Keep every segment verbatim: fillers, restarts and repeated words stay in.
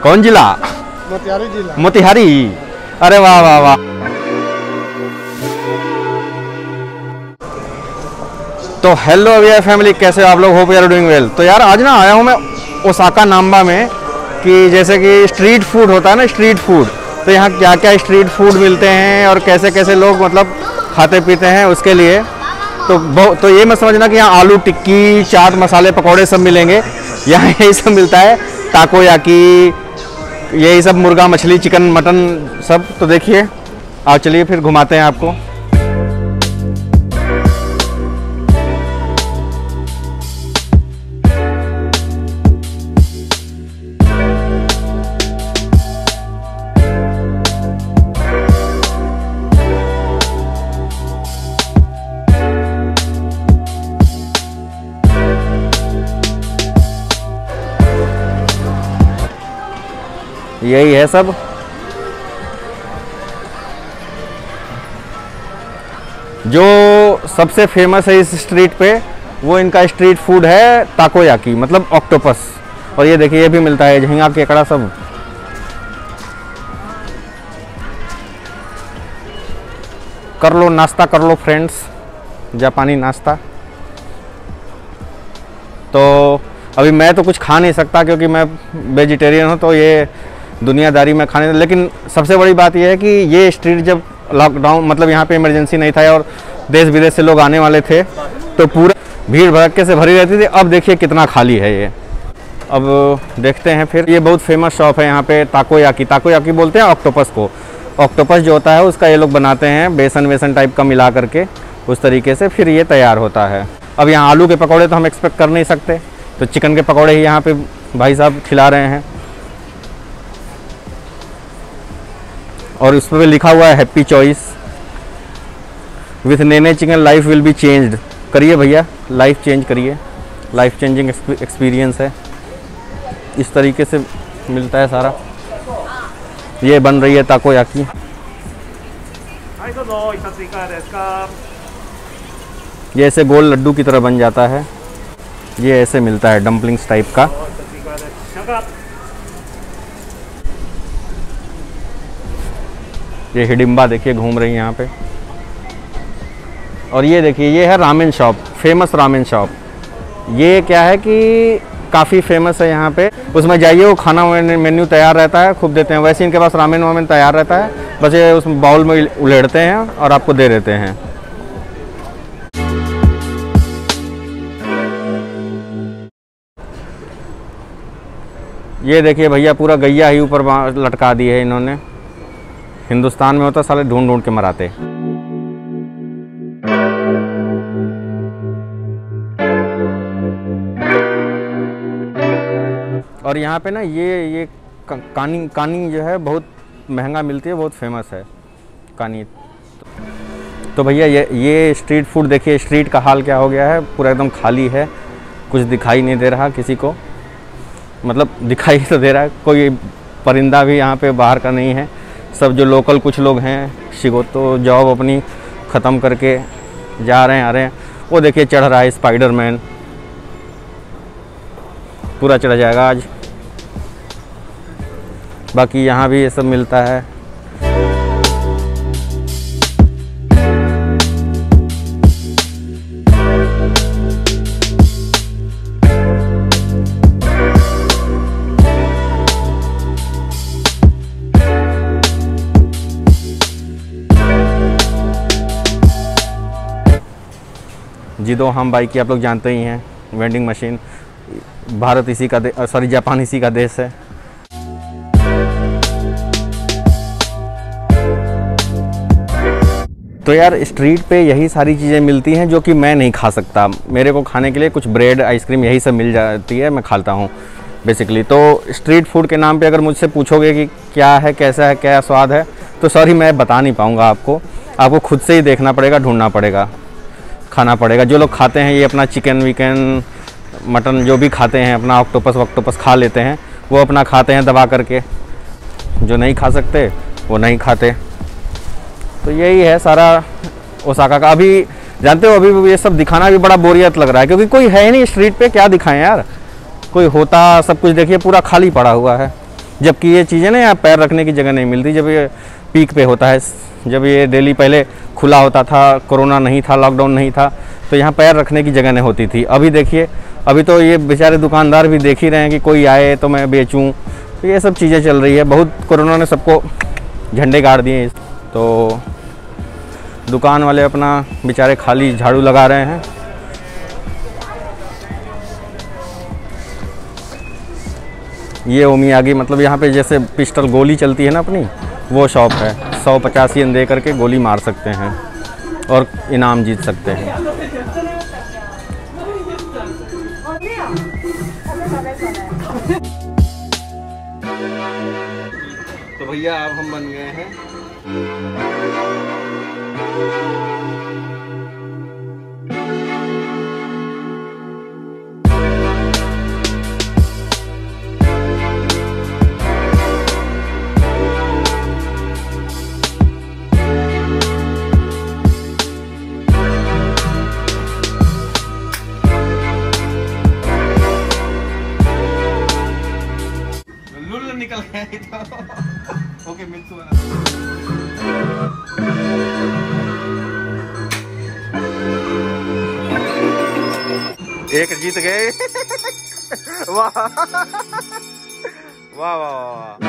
कौन जिला? मोतिहारी जिला। मोतिहारी, अरे वाह वाह वाह। तो हेलो वी आर फैमिली, कैसे हो आप लोग? Hope you are doing well. तो यार आज ना आया हूँ मैं ओसाका नाम्बा में, कि जैसे कि स्ट्रीट फूड होता है ना, स्ट्रीट फूड, तो यहाँ क्या क्या स्ट्रीट फूड मिलते हैं और कैसे कैसे लोग मतलब खाते पीते हैं, उसके लिए तो बहुत तो ये मत समझना कि यहाँ आलू टिक्की, चाट मसाले, पकौड़े सब मिलेंगे। यहाँ यही सब मिलता है, ताकोयाकी, यही सब, मुर्गा मछली चिकन मटन सब। तो देखिए, आओ चलिए फिर घुमाते हैं आपको। यही है सब। जो सबसे फेमस है इस स्ट्रीट पे, वो इनका स्ट्रीट फूड है ताकोयाकी, मतलब ऑक्टोपस। और ये देखिए, ये भी मिलता है, झींगा केकड़ा सब। कर लो नाश्ता, कर लो फ्रेंड्स, जापानी नाश्ता। तो अभी मैं तो कुछ खा नहीं सकता क्योंकि मैं वेजिटेरियन हूँ, तो ये दुनियादारी में खाने। लेकिन सबसे बड़ी बात यह है कि ये स्ट्रीट जब लॉकडाउन, मतलब यहाँ पे इमरजेंसी नहीं था और देश विदेश से लोग आने वाले थे, तो पूरा भीड़ भड़के से भरी रहती थी। अब देखिए कितना खाली है ये। अब देखते हैं फिर। ये बहुत फेमस शॉप है यहाँ पे, ताकोयाकी। ताकोयाकी बोलते हैं ऑक्टोपस को। ऑक्टोपस जो होता है उसका ये लोग बनाते हैं, बेसन वेसन टाइप का मिला करके, उस तरीके से फिर ये तैयार होता है। अब यहाँ आलू के पकौड़े तो हम एक्सपेक्ट कर नहीं सकते, तो चिकन के पकौड़े ही यहाँ पे भाई साहब खिला रहे हैं। और उस पर लिखा हुआ है happy choice with Nene chicken life will be changed. करिए भैया, लाइफ चेंज करिए, लाइफ चेंजिंग एक्सपीरियंस है। इस तरीके से मिलता है सारा। ये बन रही है ताकोयाकी। ये ऐसे गोल लड्डू की तरह बन जाता है। ये ऐसे मिलता है, डम्पलिंग्स टाइप का। ये हिडिम्बा देखिए घूम रही है यहाँ पे। और ये देखिए, ये है ramen shop, famous ramen shop. ये क्या है कि काफ़ी फेमस है यहाँ पे। उसमें जाइए, वो खाना मेन्यू तैयार रहता है, खूब देते हैं। वैसे इनके पास रामेन वामेन तैयार रहता है, बस ये उसमें बाउल में उलेड़ते हैं और आपको दे देते हैं। ये देखिए भैया, पूरा गैया ही ऊपर लटका दी है इन्होंने। हिंदुस्तान में होता साले ढूंढ ढूंढ के मराते। और यहाँ पे ना ये ये कानी कानी जो है बहुत महंगा मिलती है, बहुत फेमस है कानी। तो भैया ये ये स्ट्रीट फूड देखिए, स्ट्रीट का हाल क्या हो गया है, पूरा एकदम खाली है, कुछ दिखाई नहीं दे रहा किसी को। मतलब दिखाई तो दे रहा है, कोई परिंदा भी यहाँ पे बाहर का नहीं है। सब जो लोकल कुछ लोग हैं, शिगोतो जॉब अपनी ख़त्म करके जा रहे हैं, आ रहे हैं। वो देखिए चढ़ रहा है स्पाइडरमैन, पूरा चढ़ा जाएगा आज। बाकी यहाँ भी ये सब मिलता है। जिदो हम बाइक की आप लोग जानते ही हैं, वेंडिंग मशीन। भारत इसी का, सॉरी जापान इसी का देश है। तो यार स्ट्रीट पे यही सारी चीज़ें मिलती हैं जो कि मैं नहीं खा सकता। मेरे को खाने के लिए कुछ ब्रेड, आइसक्रीम, यही सब मिल जाती है, मैं खाता हूँ बेसिकली। तो स्ट्रीट फूड के नाम पे अगर मुझसे पूछोगे कि क्या है, कैसा है, क्या स्वाद है, तो सॉरी मैं बता नहीं पाऊँगा आपको। आपको खुद से ही देखना पड़ेगा, ढूंढना पड़ेगा, खाना पड़ेगा। जो लोग खाते हैं ये अपना चिकन विकन मटन जो भी खाते हैं, अपना ऑक्टोपस वक्टोपस खा लेते हैं, वो अपना खाते हैं दबा करके। जो नहीं खा सकते वो नहीं खाते। तो यही है सारा ओसाका का। अभी जानते हो, अभी ये सब दिखाना भी बड़ा बोरियत लग रहा है क्योंकि कोई है ही नहीं स्ट्रीट पे, क्या दिखाएं यार। कोई होता सब कुछ, देखिए पूरा खाली पड़ा हुआ है। जबकि ये चीज़ें ना यहाँ पैर रखने की जगह नहीं मिलती जब ये पीक पे होता है। जब ये डेली पहले खुला होता था, कोरोना नहीं था, लॉकडाउन नहीं था, तो यहाँ पैर रखने की जगह नहीं होती थी। अभी देखिए, अभी तो ये बेचारे दुकानदार भी देख ही रहे हैं कि कोई आए तो मैं बेचूं, तो ये सब चीज़ें चल रही है। बहुत कोरोना ने सबको झंडे गाड़ दिए। तो दुकान वाले अपना बेचारे खाली झाड़ू लगा रहे हैं। ये ओमियागी, मतलब यहाँ पे जैसे पिस्टल गोली चलती है ना अपनी, वो शॉप है। सौ पचास येन दे करके गोली मार सकते हैं और इनाम जीत सकते हैं। तो भैया अब हम बन गए हैं निकल गया तो ओके मित्सु एक जीत गए। वाह वाह वाह,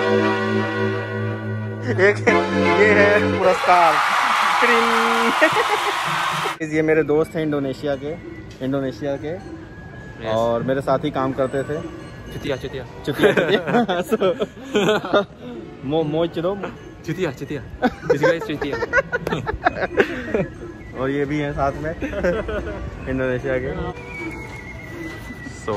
एक ये है पुरस्कार। ये मेरे दोस्त हैं इंडोनेशिया के इंडोनेशिया के और मेरे साथ ही काम करते थे। Cutia, cutia. Cutia, cutia. Mo mo चलो Cutia, cutia. This guy is cutia. और ये भी हैं साथ में इंडोनेशिया के। सो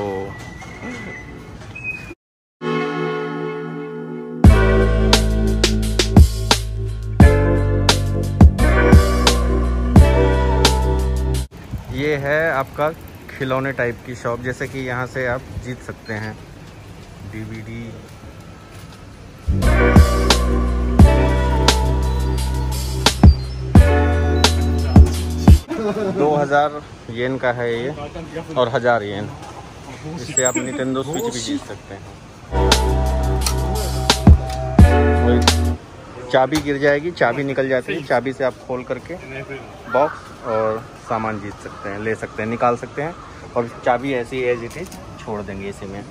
ये है आपका खिलौने टाइप की शॉप, जैसे कि यहाँ से आप जीत सकते हैं डीवीडी। दो हजार येन का है ये और हजार येन, इससे आप निंटेंडो स्विच भी जीत सकते हैं। चाबी गिर जाएगी, चाबी निकल जाती है, चाबी से आप खोल करके बॉक्स और सामान जीत सकते हैं, ले सकते हैं, निकाल सकते हैं। और चाबी ऐसी एज इट इज छोड़ देंगे इसी में।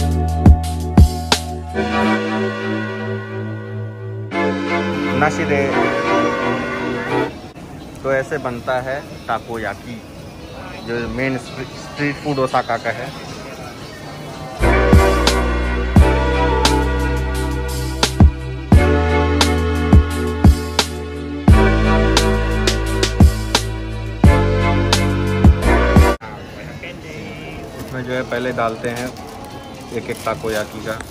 नाशिदे। तो ऐसे बनता है टाकोयाकी, जो मेन स्ट्रीट फूड ओसाका का है। इसमें जो है पहले डालते हैं एक एक टाकोयाकी का।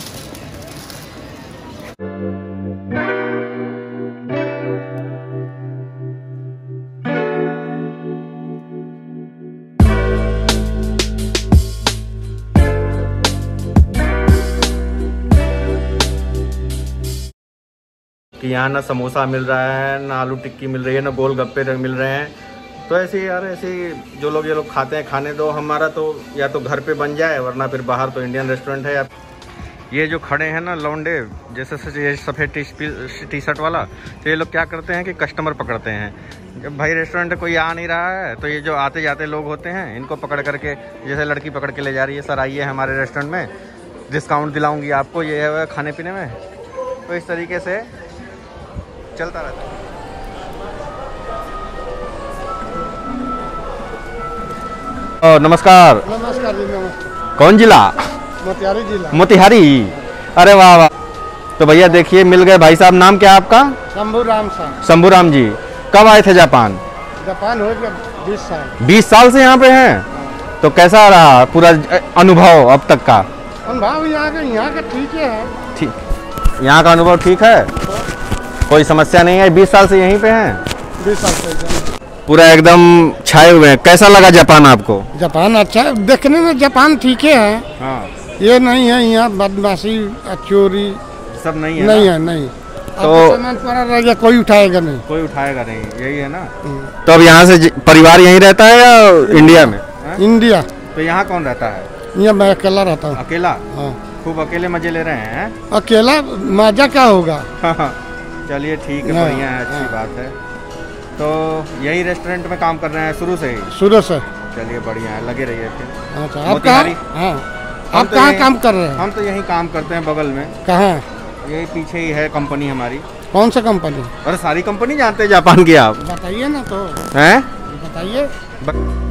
कि यहाँ ना समोसा मिल रहा है, ना आलू टिक्की मिल रही है, ना गोलगप्पे मिल रहे हैं। तो ऐसे यार, ऐसे जो लोग ये लोग खाते हैं खाने दो। हमारा तो या तो घर पे बन जाए, वरना फिर बाहर तो इंडियन रेस्टोरेंट है। या ये जो खड़े हैं ना लौंडे, जैसे ये सफ़ेद टी शर्ट वाला, तो ये लोग क्या करते हैं कि कस्टमर पकड़ते हैं। जब भाई रेस्टोरेंट कोई आ नहीं रहा है तो ये जो आते जाते लोग होते हैं, इनको पकड़ करके, जैसे लड़की पकड़ के ले जा रही है, सर आइए हमारे रेस्टोरेंट में, डिस्काउंट दिलाऊँगी आपको, ये है खाने पीने में। तो इस तरीके से चलता रहता है। ओ, नमस्कार। नमस्कार जी, नमस्कार। कौन जिला? मोतिहारी जिला। मोतिहारी। अरे वाह वाह। तो भैया देखिए मिल गए भाई साहब। नाम क्या आपका? शंभू राम साहब। शंभू राम जी। कब आए थे जापान? जापान हो गया बीस साल। बीस साल से यहाँ पे हैं। तो कैसा रहा पूरा अनुभव अब तक का? अनुभव यहाँ का यहाँ का ठीक है। ठीक, यहाँ का अनुभव ठीक है, कोई समस्या नहीं है। बीस साल से यहीं पे हैं? बीस साल से पूरा एकदम छाए हुए हैं। कैसा लगा जापान आपको? जापान अच्छा है, देखने में जापान ठीक है। हाँ। ये नहीं है यहाँ बदमाशी चोरी सब नहीं है? नहीं है, नहीं। तो सामान पड़ा रह गया, कोई उठाएगा नहीं। कोई उठाएगा नहीं, यही है ना। तो अब यहाँ से परिवार यहीं रहता है या इंडिया में? इंडिया। तो यहाँ कौन रहता है? यहाँ मैं अकेला रहता हूँ। अकेला? हाँ। खूब अकेले मजे ले रहे हैं। अकेला मजा क्या होगा। चलिए ठीक है, हाँ, बढ़िया है, अच्छी हाँ। बात है। तो यही रेस्टोरेंट में काम कर रहे हैं शुरू से ही? शुरू से। चलिए बढ़िया है, लगे रहिए फिर। अच्छा, आप कहाँ मोतिहारी? हाँ हम आप तो कहाँ यहीं- काम कर रहे हैं। हम तो यहीं काम करते हैं बगल में, कहाँ, यही पीछे ही है कंपनी हमारी। कौन सा कंपनी। अरे सारी कंपनी जानते हैं जापान की आप? बताइए ना तो, हैं? बताइए। ब-